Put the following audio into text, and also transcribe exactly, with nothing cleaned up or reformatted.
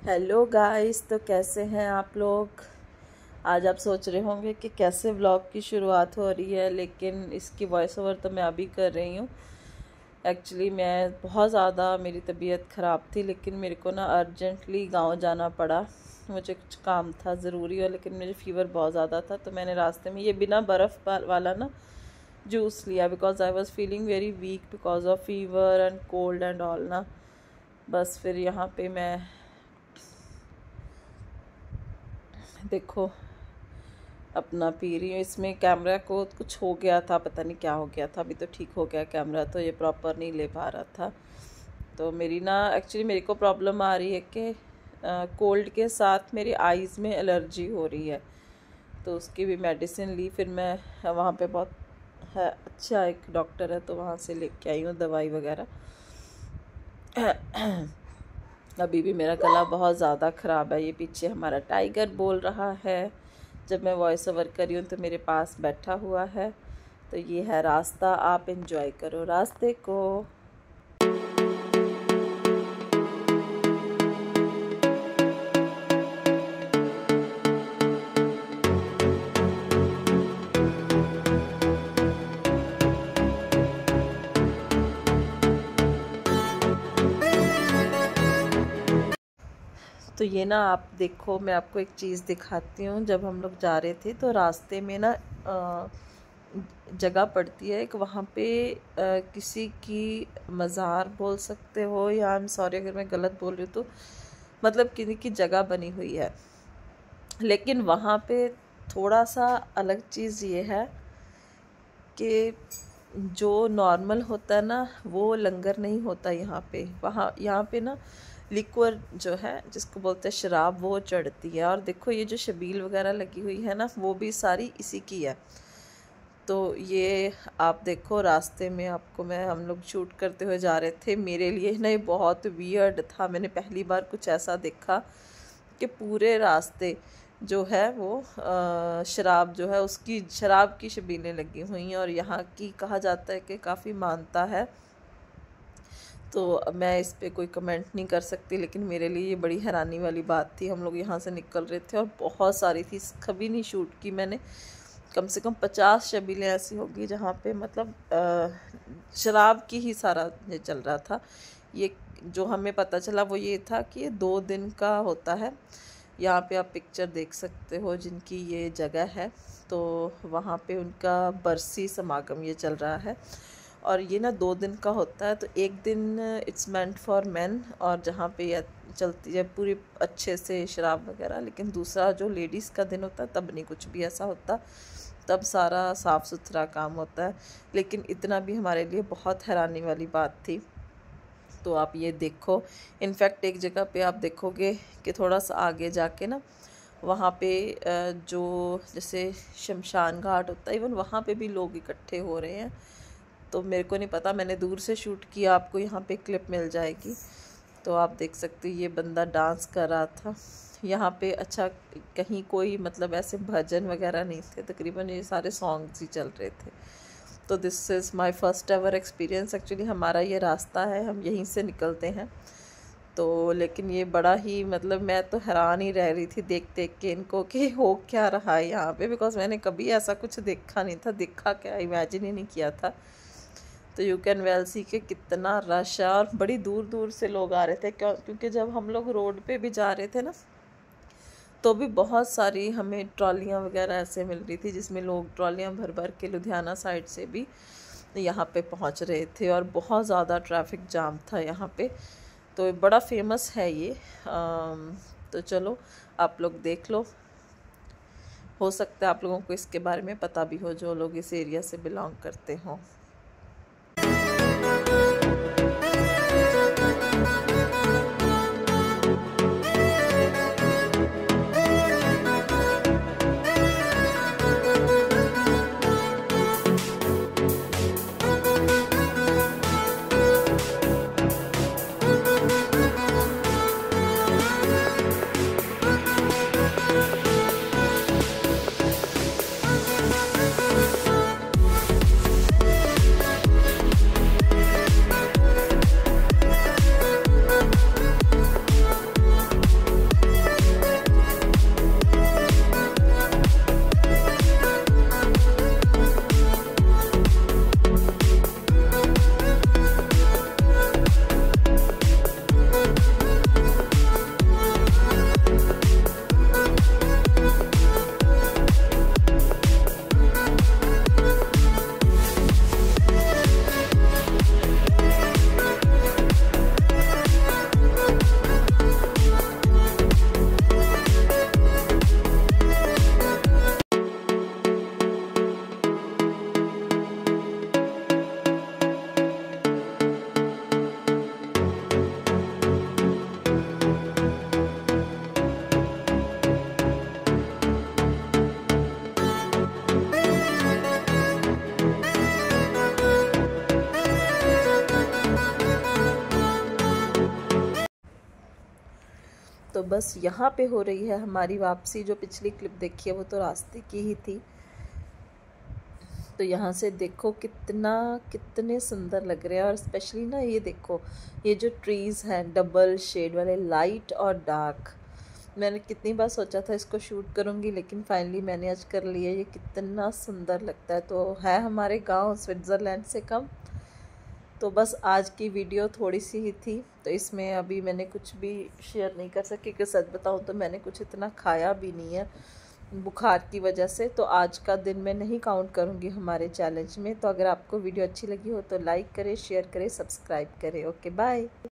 Hello guys, तो कैसे हैं आप लोग। आज आप सोच रहे होंगे कि कैसे व्लॉग की शुरुआत हो रही है, लेकिन इसकी वॉइस ओवर तो मैं अभी कर रही हूँ। एक्चुअली मैं बहुत ज़्यादा मेरी तबीयत ख़राब थी, लेकिन मेरे को ना अर्जेंटली गांव जाना पड़ा। मुझे कुछ काम था ज़रूरी है, लेकिन मुझे फ़ीवर बहुत ज़्यादा था, तो मैंने रास्ते में ये बिना बर्फ़ वाला ना जूस लिया, because I was feeling very weak because of fever and cold and all ना। बस फिर यहाँ पे मैं देखो अपना पी रही हूँ। इसमें कैमरा को कुछ हो गया था, पता नहीं क्या हो गया था। अभी तो ठीक हो गया कैमरा, तो ये प्रॉपर नहीं ले पा रहा था। तो मेरी ना एक्चुअली मेरे को प्रॉब्लम आ रही है कि कोल्ड के साथ मेरी आईज़ में एलर्जी हो रही है, तो उसकी भी मेडिसिन ली। फिर मैं वहाँ पे बहुत है अच्छा एक डॉक्टर है, तो वहाँ से लेके आई हूँ दवाई वगैरह। अभी भी मेरा गला बहुत ज़्यादा ख़राब है। ये पीछे हमारा टाइगर बोल रहा है जब मैं वॉइस ओवर कर रही हूँ, तो मेरे पास बैठा हुआ है। तो ये है रास्ता, आप एंजॉय करो रास्ते को। तो ये ना आप देखो, मैं आपको एक चीज़ दिखाती हूँ। जब हम लोग जा रहे थे तो रास्ते में ना जगह पड़ती है एक, वहाँ पे आ, किसी की मज़ार बोल सकते हो, या आई एम सॉरी अगर मैं गलत बोल रही हूँ, तो मतलब किसी की जगह बनी हुई है। लेकिन वहाँ पे थोड़ा सा अलग चीज़ ये है कि जो नॉर्मल होता है ना, वो लंगर नहीं होता यहाँ पे। वहाँ यहाँ पे ना लिक्वर जो है, जिसको बोलते हैं शराब, वो चढ़ती है। और देखो ये जो शबील वगैरह लगी हुई है ना, वो भी सारी इसी की है। तो ये आप देखो रास्ते में आपको मैं हम लोग शूट करते हुए जा रहे थे। मेरे लिए ना ये बहुत वियर्ड था। मैंने पहली बार कुछ ऐसा देखा कि पूरे रास्ते जो है वो आ, शराब जो है, उसकी शराब की शबीलें लगी हुई हैं। और यहाँ की कहा जाता है कि काफ़ी मानता है, तो मैं इस पे कोई कमेंट नहीं कर सकती। लेकिन मेरे लिए ये बड़ी हैरानी वाली बात थी। हम लोग यहाँ से निकल रहे थे और बहुत सारी थी, कभी नहीं शूट की मैंने। कम से कम पचास शबीलें ऐसी होगी जहाँ पे मतलब आ, शराब की ही सारा ये चल रहा था। ये जो हमें पता चला वो ये था कि ये दो दिन का होता है। यहाँ पे आप पिक्चर देख सकते हो जिनकी ये जगह है, तो वहाँ पे उनका बरसी समागम ये चल रहा है। और ये ना दो दिन का होता है। तो एक दिन इट्स मेंट फॉर मेन, और जहाँ पे ये चलती है पूरी अच्छे से शराब वगैरह। लेकिन दूसरा जो लेडीज़ का दिन होता है, तब नहीं कुछ भी ऐसा होता, तब सारा साफ़ सुथरा काम होता है। लेकिन इतना भी हमारे लिए बहुत हैरानी वाली बात थी। तो आप ये देखो, इनफैक्ट एक जगह पे आप देखोगे कि थोड़ा सा आगे जाके ना, वहाँ पे जो जैसे शमशान घाट होता है, इवन वहाँ पे भी लोग इकट्ठे हो रहे हैं। तो मेरे को नहीं पता, मैंने दूर से शूट किया, आपको यहाँ पे क्लिप मिल जाएगी। तो आप देख सकते हो ये बंदा डांस कर रहा था यहाँ पे। अच्छा, कहीं कोई मतलब ऐसे भजन वगैरह नहीं थे, तकरीबन ये सारे सॉन्ग्स ही चल रहे थे। तो this is my first ever experience. Actually हमारा ये रास्ता है, हम यहीं से निकलते हैं। तो लेकिन ये बड़ा ही मतलब मैं तो हैरान ही रह रही थी देख देख के इनको कि हो क्या रहा है यहाँ पे, बिकॉज मैंने कभी ऐसा कुछ देखा नहीं था। देखा क्या, इमेजिन ही नहीं किया था। तो यू कैन वेल सी के कितना रश है, और बड़ी दूर दूर से लोग आ रहे थे। क्यों क्योंकि जब हम लोग रोड पे भी जा रहे थे ना, तो भी बहुत सारी हमें ट्रॉलियाँ वगैरह ऐसे मिल रही थी, जिसमें लोग ट्रॉलियाँ भर भर के लुधियाना साइड से भी यहाँ पे पहुँच रहे थे। और बहुत ज़्यादा ट्रैफिक जाम था यहाँ पे। तो बड़ा फेमस है ये। आम, तो चलो आप लोग देख लो, हो सकता है आप लोगों को इसके बारे में पता भी हो, जो लोग इस एरिया से बिलोंग करते हों। तो बस यहाँ पे हो रही है हमारी वापसी। जो पिछली क्लिप देखी है वो तो रास्ते की ही थी। तो यहाँ से देखो कितना कितने सुंदर लग रहे हैं। और स्पेशली ना ये देखो, ये जो ट्रीज़ हैं डबल शेड वाले, लाइट और डार्क, मैंने कितनी बार सोचा था इसको शूट करूँगी, लेकिन फाइनली मैंने आज कर लिया। ये कितना सुंदर लगता है। तो है हमारे गांव स्विट्ज़रलैंड से कम। तो बस आज की वीडियो थोड़ी सी ही थी, तो इसमें अभी मैंने कुछ भी शेयर नहीं कर सकी, क्योंकि सच बताऊँ तो मैंने कुछ इतना खाया भी नहीं है बुखार की वजह से। तो आज का दिन मैं नहीं काउंट करूँगी हमारे चैलेंज में। तो अगर आपको वीडियो अच्छी लगी हो तो लाइक करें, शेयर करें, सब्सक्राइब करें। Okay bye.